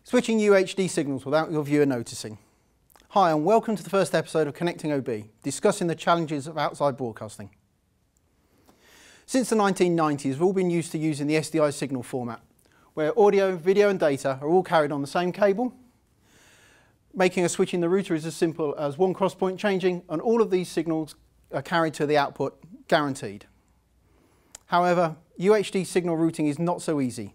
Switching UHD signals without your viewer noticing. Hi and welcome to the first episode of Connecting OB, discussing the challenges of outside broadcasting. Since the 1990s, we've all been used to using the SDI signal format, where audio, video and data are all carried on the same cable. Making a switch in the router is as simple as one cross point changing and all of these signals are carried to the output, guaranteed. However, UHD signal routing is not so easy.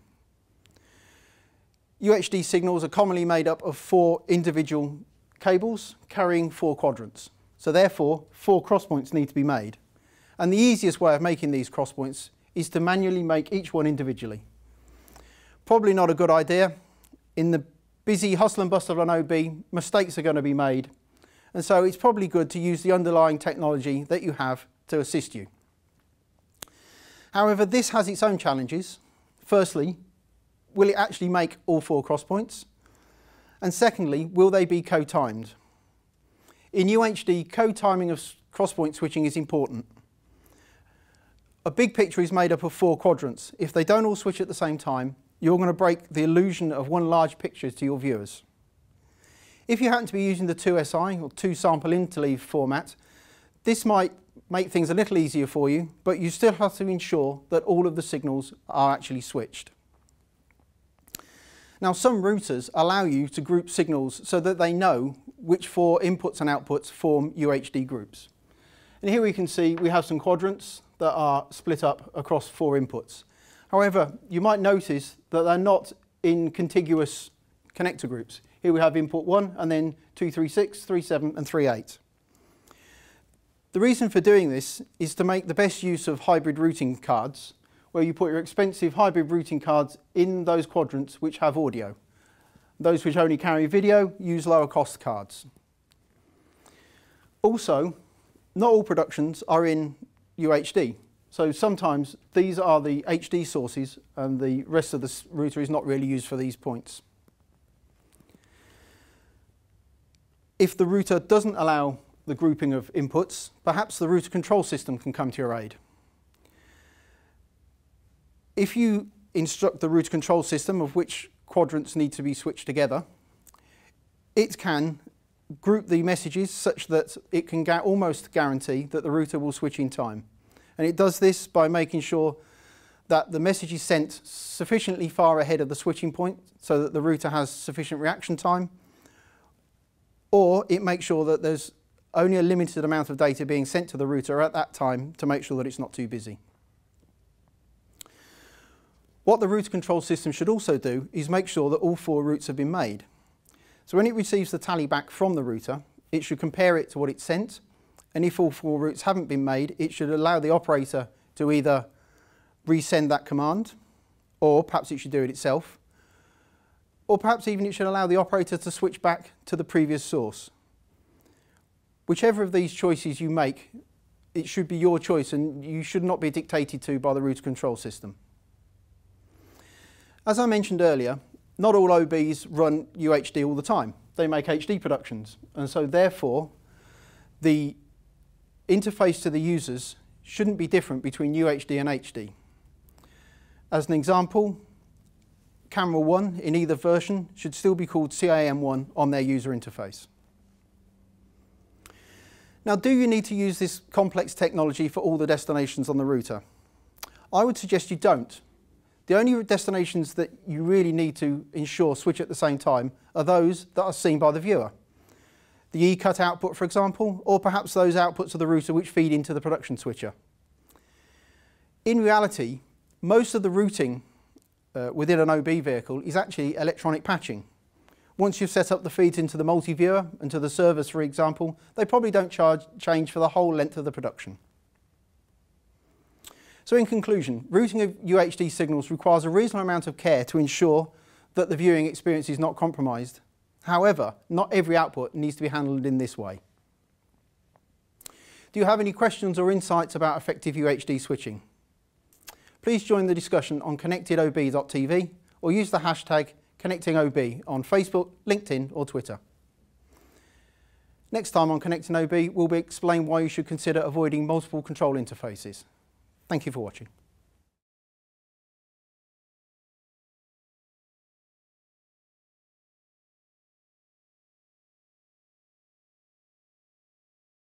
UHD signals are commonly made up of 4 individual cables carrying 4 quadrants. So therefore, 4 cross points need to be made. And the easiest way of making these cross points is to manually make each one individually. Probably not a good idea. In the busy hustle and bustle of an OB, mistakes are going to be made. And so it's probably good to use the underlying technology that you have to assist you. However, this has its own challenges. Firstly, will it actually make all 4 cross points? And secondly, will they be co-timed? In UHD, co-timing of cross-point switching is important. A big picture is made up of 4 quadrants. If they don't all switch at the same time, you're going to break the illusion of one large picture to your viewers. If you happen to be using the 2SI or 2 sample interleave format, this might make things a little easier for you, but you still have to ensure that all of the signals are actually switched. Now, some routers allow you to group signals so that they know which 4 inputs and outputs form UHD groups. And here we can see we have some quadrants that are split up across 4 inputs. However, you might notice that they're not in contiguous connector groups. Here we have input 1 and then 236, 37 and 38. The reason for doing this is to make the best use of hybrid routing cards, where you put your expensive hybrid routing cards in those quadrants which have audio. Those which only carry video use lower cost cards. Also, not all productions are in UHD. So sometimes these are the HD sources and the rest of the router is not really used for these points. If the router doesn't allow the grouping of inputs, perhaps the router control system can come to your aid. If you instruct the router control system of which quadrants need to be switched together, it can group the messages such that it can almost guarantee that the router will switch in time. And it does this by making sure that the message is sent sufficiently far ahead of the switching point so that the router has sufficient reaction time, or it makes sure that there's only a limited amount of data being sent to the router at that time to make sure that it's not too busy. What the router control system should also do is make sure that all 4 routes have been made. So when it receives the tally back from the router, it should compare it to what it sent, and if all 4 routes haven't been made, it should allow the operator to either resend that command, or perhaps it should do it itself, or perhaps even it should allow the operator to switch back to the previous source. Whichever of these choices you make, it should be your choice and you should not be dictated to by the router control system. As I mentioned earlier, not all OBs run UHD all the time. They make HD productions, and so therefore the interface to the users shouldn't be different between UHD and HD. As an example, camera 1 in either version should still be called CAM1 on their user interface. Now, do you need to use this complex technology for all the destinations on the router? I would suggest you don't. The only destinations that you really need to ensure switch at the same time are those that are seen by the viewer. The E-cut output, for example, or perhaps those outputs of the router which feed into the production switcher. In reality, most of the routing within an OB vehicle is actually electronic patching. Once you've set up the feeds into the multi-viewer and to the servers, for example, they probably don't change for the whole length of the production. So in conclusion, routing of UHD signals requires a reasonable amount of care to ensure that the viewing experience is not compromised. However, not every output needs to be handled in this way. Do you have any questions or insights about effective UHD switching? Please join the discussion on connectedob.tv or use the hashtag ConnectingOB on Facebook, LinkedIn or Twitter. Next time on Connecting OB, we'll explain why you should consider avoiding multiple control interfaces. Thank you for watching.